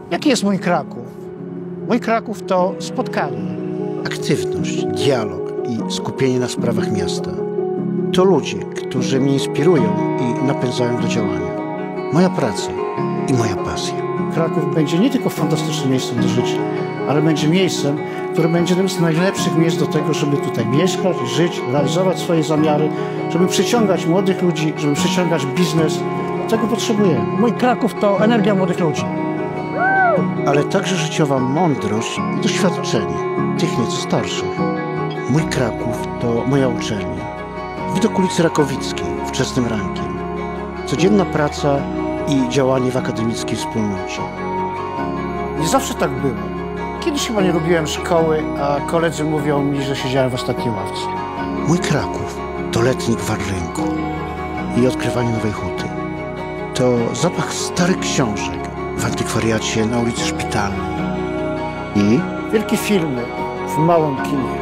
Jaki jest mój Kraków? Mój Kraków to spotkanie. Aktywność, dialog i skupienie na sprawach miasta. To ludzie, którzy mnie inspirują i napędzają do działania. Moja praca i moja pasja. Kraków będzie nie tylko fantastycznym miejscem do życia, ale będzie miejscem, które będzie jednym z najlepszych miejsc do tego, żeby tutaj mieszkać, żyć, realizować swoje zamiary, żeby przyciągać młodych ludzi, żeby przyciągać biznes. Tego potrzebujemy. Mój Kraków to energia młodych ludzi. Ale także życiowa mądrość i doświadczenie tych nieco starszych. Mój Kraków to moja uczelnia. Widok ulicy Rakowickiej wczesnym rankiem. Codzienna praca i działanie w akademickiej wspólnocie. Nie zawsze tak było. Kiedyś chyba nie lubiłem szkoły, a koledzy mówią mi, że siedziałem w ostatniej ławce. Mój Kraków to letni gwar rynku i odkrywanie nowej huty. To zapach starych książek w antykwariacie na ulicy Szpitalnej. I Wielkie filmy w małym kinie.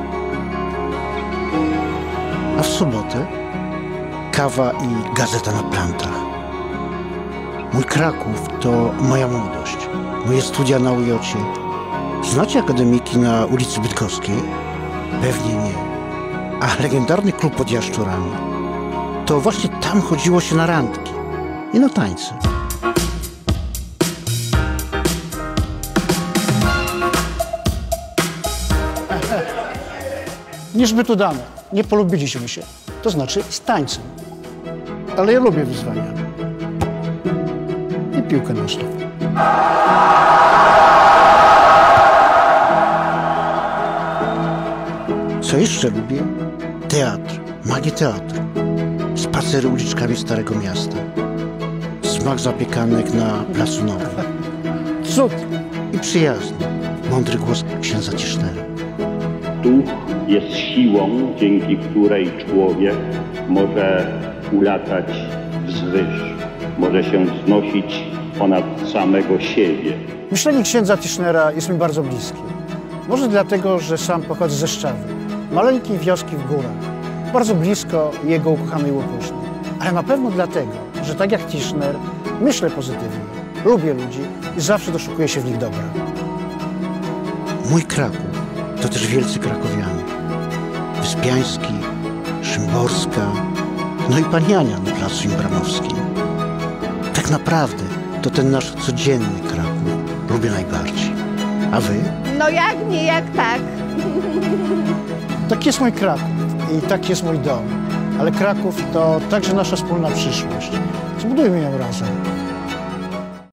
a w sobotę kawa i gazeta na plantach. Mój Kraków to moja młodość, moje studia na UJ-cie. Znacie akademiki na ulicy Bydgoskiej? Pewnie nie. A legendarny klub pod Jaszczurami? To właśnie tam chodziło się na randki i na tańce. Niżby tu dane. Nie polubiliśmy się. To znaczy z tańcem. Ale ja lubię wyzwania. I piłkę nożną. Co jeszcze lubię? Teatr, magię teatru. Spacery uliczkami Starego Miasta. Smak zapiekanek na Placu Nowym. Cud! I przyjazny, mądry głos księdza Tischnera. Duch jest siłą, dzięki której człowiek może ulatać wzwyż, może się wznosić ponad samego siebie. Myślenie księdza Tischnera jest mi bardzo bliskie. Może dlatego, że sam pochodzę ze Szczawy, maleńkiej wioski w górach, bardzo blisko jego ukochanej Łokuszny. Ale na pewno dlatego, że tak jak Tischner, myślę pozytywnie, lubię ludzi i zawsze doszukuję się w nich dobra. Mój Kraków to też wielcy krakowianie. Wyspiański, Szymborska, no i pan Jania na Placu Imbramowskim. Tak naprawdę to ten nasz codzienny Kraków lubię najbardziej. A wy? No jak nie, jak tak. Tak jest mój Kraków i tak jest mój dom. Ale Kraków to także nasza wspólna przyszłość. Zbudujmy ją razem.